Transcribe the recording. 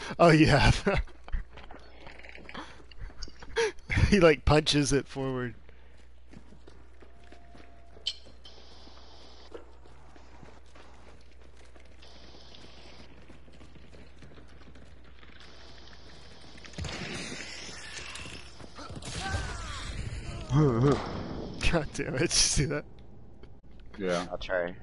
Oh, you have. He like punches it forward. God damn it! Did you see that? Yeah. I'll try.